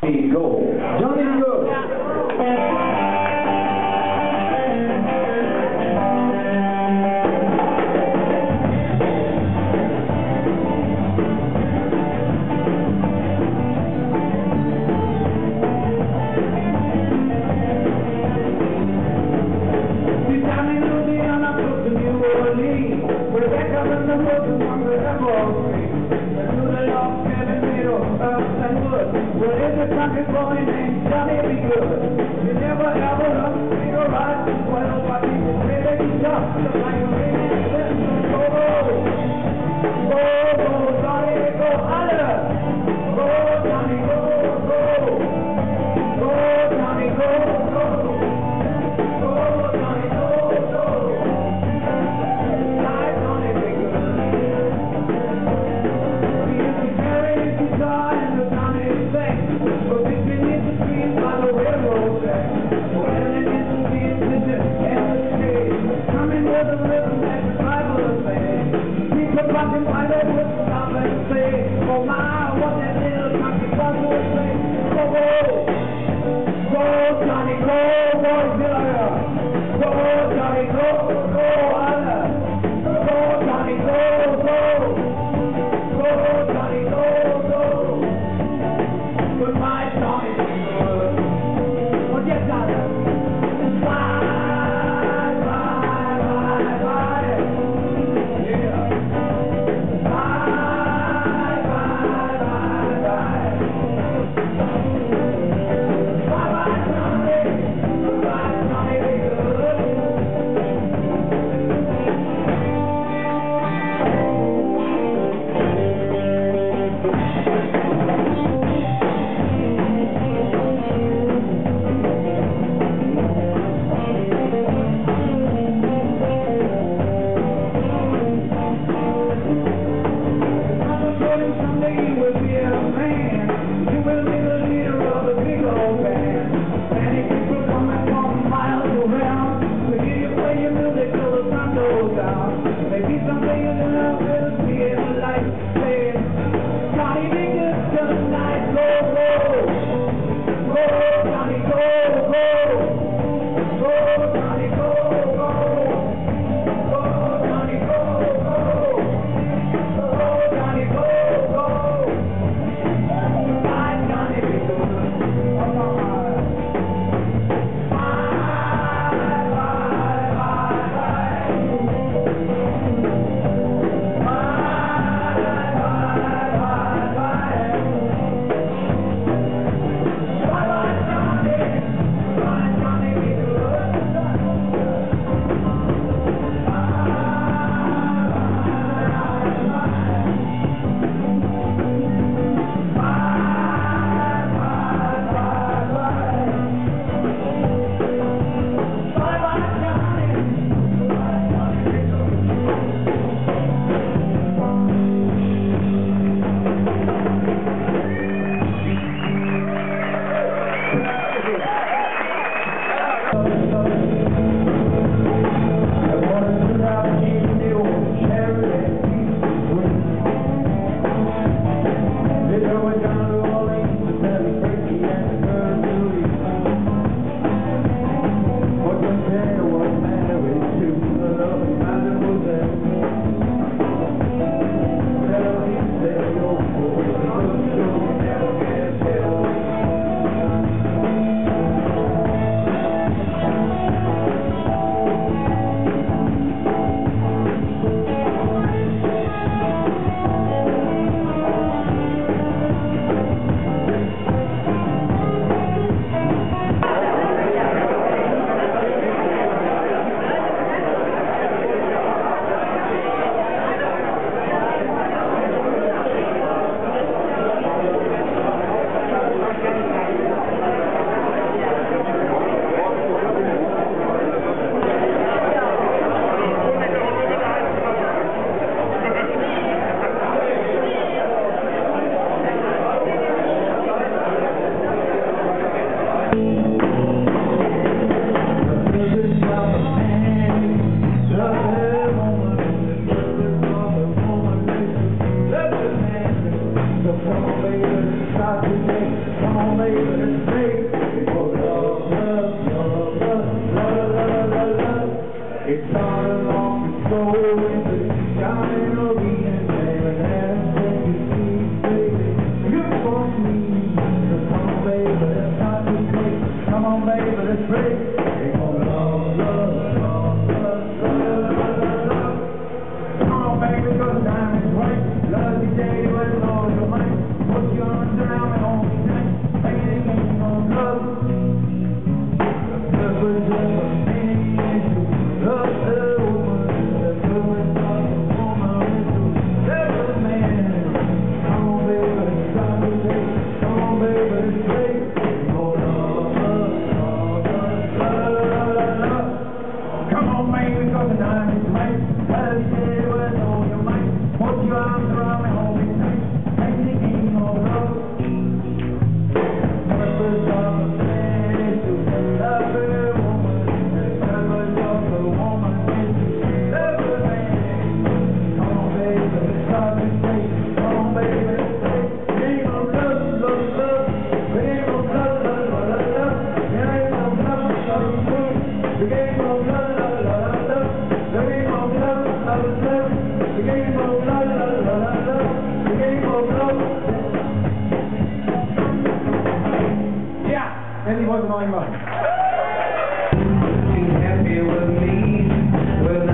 Go. Johnny Good. Well, if the country boy named Johnny be good, you never ever look me or right well, but people really be tough, just like a ring. Go, go, go, Johnny, go, holler. Go, Johnny, go, go. Go, Johnny, go, go. Go, Johnny, go, go. Like Johnny be good. He used to carry his guitar and the Johnny thing. But we been in the streets by the railroad track. Well, in the streets, in the shade. Coming with a rhythm that the Bible says. People rocking by the wood, stop and say, oh my, what that little country song will say. Go, go, go, Johnny, go, go, Zilla. Go, Johnny, go, go, Anna. Go, Johnny, go, go. Go, Johnny, go, go. Goodbye, Johnny. Forget that. Bye, bye, bye, bye. Yeah. Bye, bye, bye, bye. Bye-bye, Johnny. Goodbye, Johnny, be good. Someday you will be a man. You will be the leader of a big old band. Many people coming from miles around to hear you play your music till the sun goes down. Maybe someday you'll will see it like saying, Johnny, be good till the night. Go, go. Go, Johnny, go, go. Go, Johnny, go, go. Go, Johnny, go, go. Go, Johnny, go, go. Bye, Johnny, be good. Bye, bye, bye, bye. Handy wollte noch einen machen. She's happy with me when